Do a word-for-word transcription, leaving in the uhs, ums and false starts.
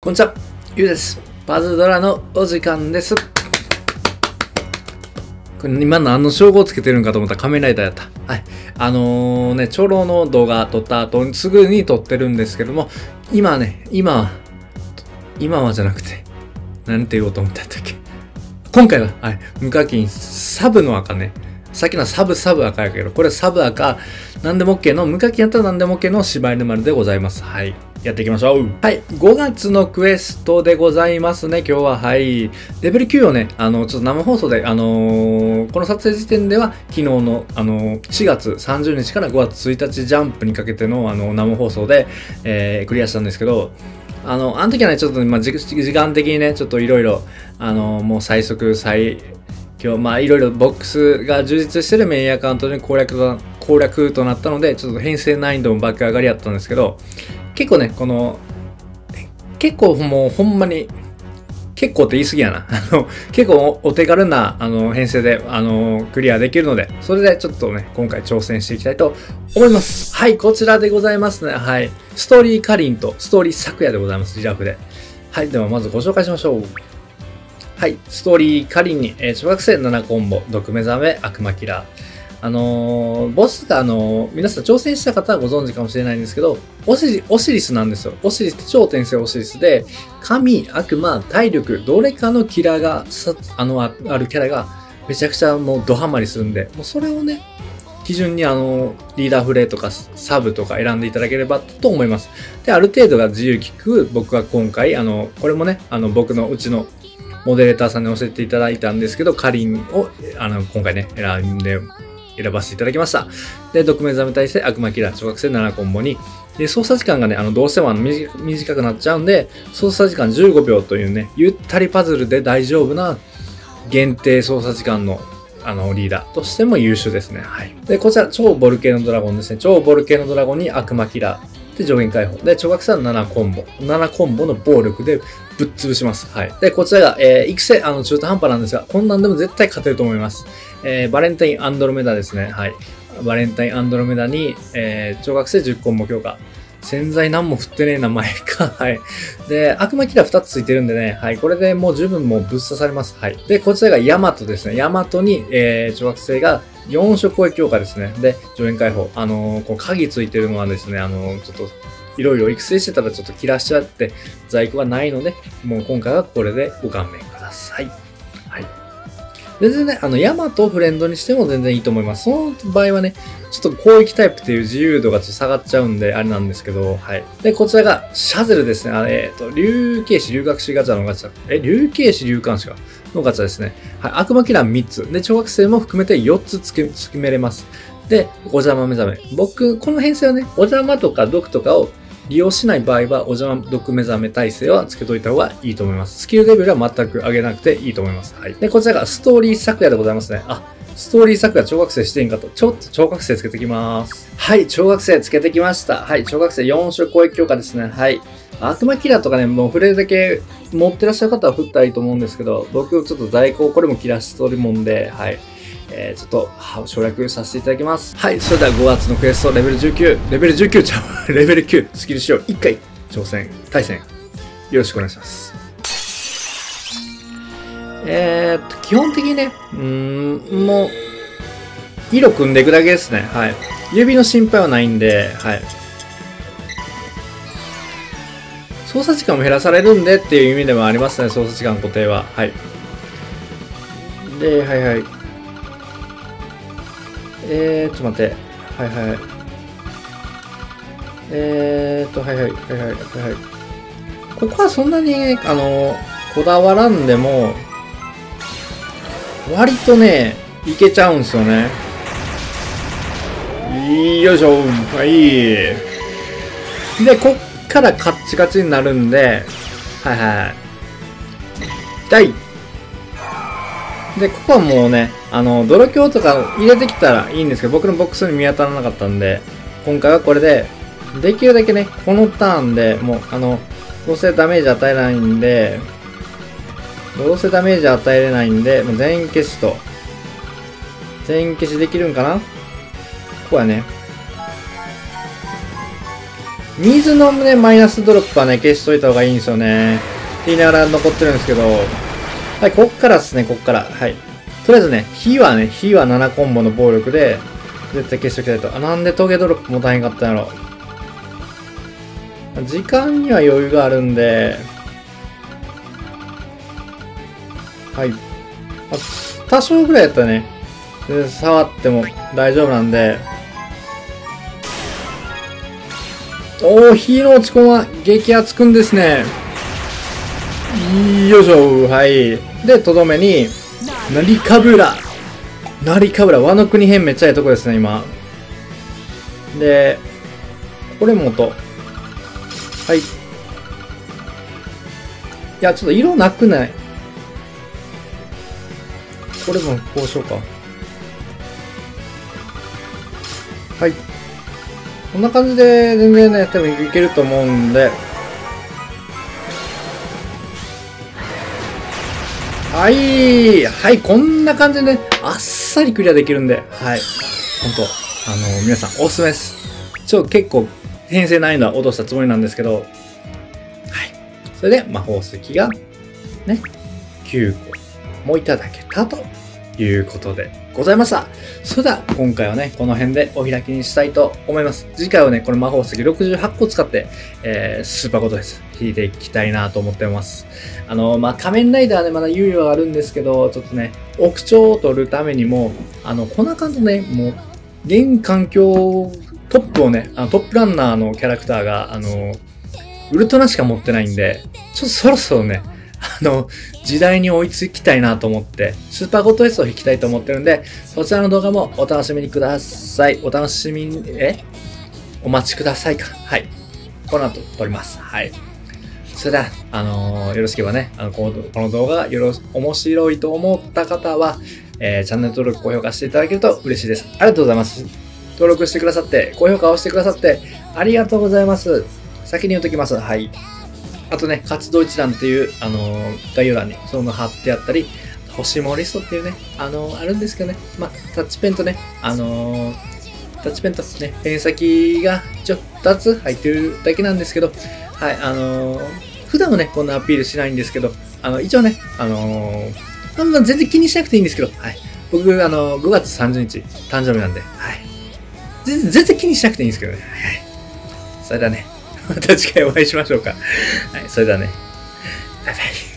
こんにちは、ゆうです。パズドラのお時間です。これ今何の称号つけてるんかと思ったら仮面ライダーやった。はい。あのー、ね、長老の動画撮った後にすぐに撮ってるんですけども、今ね、今、今はじゃなくて、なんて言おうと思ったんだっけ。今回は、はい、無課金サブの赤ね。さっきのサブサブ赤やけど、これサブ赤、なんでも OK の、無課金やったらなんでも OK の柴犬丸でございます。はい。やっていきましょう。はい。ごがつのクエストでございますね、今日は。はい。レベルきゅうをね、あの、ちょっと生放送で、あのー、この撮影時点では、昨日の、あのー、しがつさんじゅうにちからごがつついたちジャンプにかけての、あの、生放送で、えー、クリアしたんですけど、あの、あの時はね、ちょっと、まあ、時間的にね、ちょっといろいろ、あのー、もう最速、最、今日、まあ、いろいろボックスが充実してるメインアカウントで攻略と、攻略となったので、ちょっと編成難易度も爆上がりやったんですけど、結構ね、この、結構もうほんまに、結構って言い過ぎやな。あの、結構お手軽な、あの、編成で、あの、クリアできるので、それでちょっとね、今回挑戦していきたいと思います。はい、こちらでございますね。はい。ストーリーかりんと、ストーリー昨夜でございます。リラフで。はい、ではまずご紹介しましょう。はい、ストーリーかりんに、えー、小学生ななコンボ、毒目覚め、悪魔キラー。あのー、ボスがあのー、皆さん挑戦した方はご存知かもしれないんですけど、オシリ、オシリスなんですよ。オシリスって超転生オシリスで、神、悪魔、体力、どれかのキラーが、あの、あるキャラが、めちゃくちゃもうドハマりするんで、もうそれをね、基準にあの、リーダーフレーとかサブとか選んでいただければと思います。で、ある程度が自由利く、僕は今回、あの、これもね、あの、僕のうちの、モデレーターさんに教えていただいたんですけど、カリンを、あの、今回ね、選んで、選ばせていただきました。で、毒目覚め耐性、悪魔キラー、小学生ななコンボに、で、操作時間がね、あの、どうしてもあの短くなっちゃうんで、操作時間じゅうごびょうというね、ゆったりパズルで大丈夫な限定操作時間の、あの、リーダーとしても優秀ですね。はい。で、こちら、超ボルケーノドラゴンですね。超ボルケーノドラゴンに悪魔キラー。で、上限解放。で、小学生はななコンボ。ななコンボの暴力でぶっ潰します。はい。で、こちらが、えー、育成、あの、中途半端なんですが、こんなんでも絶対勝てると思います。えー、バレンタインアンドロメダですね。はい。バレンタインアンドロメダに、えー、小学生じゅっコンボ強化。洗剤何も振ってねえ名前か。はい。で、悪魔キラーふたつついてるんでね。はい。これでもう十分もうぶっ刺されます。はい。で、こちらがヤマトですね。ヤマトに、えー、小学生がよん色攻撃強化ですね。で、上限解放。あのー、この鍵ついてるのはですね、あのー、ちょっと、いろいろ育成してたらちょっと切らしちゃって、在庫がないので、もう今回はこれでご勘弁ください。はい。全然ね、あの、ヤマトをフレンドにしても全然いいと思います。その場合はね、ちょっと攻撃タイプっていう自由度がちょっと下がっちゃうんで、あれなんですけど、はい。で、こちらが、シャゼルですね。あれ、えっと、竜形師、竜学士ガチャのガチャ。え、竜形師、竜冠師か。のガチャですね。はい。悪魔キラーみっつ。で、小学生も含めてよっつつけ、つ決めれます。で、お邪魔目覚め。僕、この編成はね、お邪魔とか毒とかを利用しない場合は、お邪魔毒目覚め耐性はつけといた方がいいと思います。スキルレベルは全く上げなくていいと思います。はい。で、こちらがストーリー昨夜でございますね。あ、ストーリー昨夜小学生していいんかと。ちょっと小学生つけてきます。はい、小学生つけてきました。はい、小学生よん色攻撃強化ですね。はい。悪魔キラーとかね、もうフレーだけ持ってらっしゃる方は振ったらいいと思うんですけど、僕ちょっと在庫これも切らしとるもんで、はい。えー、ちょっと、省略させていただきます。はい、それではごがつのクエストレベルじゅうきゅう、レベルじゅうきゅうちゃう、レベルきゅう、スキル使用いっかい、挑戦、対戦、よろしくお願いします。えーっと、基本的にね、うーん、もう、色組んでいくだけですね。はい。指の心配はないんで、はい。操作時間も減らされるんでっていう意味でもありますね、操作時間固定は。はい。で、はいはい。えー、ちょっと待って。はいはい。えーと、はいはい、はいはい、はいはい。ここはそんなに、あの、こだわらんでも、割とね、いけちゃうんすよね。よいしょ。はい。で、こっからカッチカチになるんで、はいはい。痛い。で、ここはもうね、あの、泥鏡とか入れてきたらいいんですけど、僕のボックスに見当たらなかったんで、今回はこれで、できるだけね、このターンでもう、あの、どうせダメージ与えないんで、どうせダメージ与えれないんで、もう全員消しと、全員消しできるんかなここはね。 水のね、マイナスドロップはね、消しといた方がいいんですよね。って言いながら残ってるんですけど、はい、こっからですね、こっから。はい。とりあえずね、火はね、火はななコンボの暴力で、絶対消しておきたいと。あ、なんでトゲドロップも大変かったんやろ。時間には余裕があるんで、はい。多少ぐらいやったらね、触っても大丈夫なんで、おー、火の落ち込みは激アツくんですね。よいしょ、はい。で、とどめに、ナリカブラ。ナリカブラ、ワノ国編めっちゃいいとこですね、今。で、これもと。はい。いや、ちょっと色なくない。これもこうしようか。はい。こんな感じで全然ね、多分いけると思うんで。はい。はい。こんな感じでね、あっさりクリアできるんで。はい。ほんと、あのー、皆さんおすすめです。ちょ、結構、編成難易度は落としたつもりなんですけど。はい。それで、魔法石が、ね、きゅうこもいただけたということでございました。それでは今回はね、この辺でお開きにしたいと思います。次回はね、この魔法石ろくじゅうはちこ使って、えー、スーパーゴッドです。引いていきたいなと思ってます。あの、まあ、仮面ライダーはね、まだ猶予があるんですけど、ちょっとね、奥長を取るためにも、あの、こんな感じでね、もう、現環境トップをね、あのトップランナーのキャラクターが、あの、ウルトラしか持ってないんで、ちょっとそろそろね、あの、時代に追いつきたいなと思って、スーパーゴッド S を引きたいと思ってるんで、そちらの動画もお楽しみにください。お楽しみに、えお待ちくださいか。はい。この後撮ります。はい。それでは、あのー、よろしければね、あのこの、この動画がよろ面白いと思った方は、えー、チャンネル登録、高評価していただけると嬉しいです。ありがとうございます。登録してくださって、高評価をしてくださって、ありがとうございます。先に言うときます。はい。あとね、活動一覧っていう、あのー、概要欄にその貼ってあったり、星もリストっていうね、あのー、あるんですけどね、まあ、タッチペンとね、あのー、タッチペンとね、ペン先がちょっとふたつ入ってるだけなんですけど、はい、あのー、普段はね、こんなアピールしないんですけど、あの、一応ね、あのー、あんま全然気にしなくていいんですけど、はい。僕、あのー、ごがつさんじゅうにち、誕生日なんで、はい。全然、全然気にしなくていいんですけどね、はい。それではね、また次回お会いしましょうか。はい、それではね、バイバイ。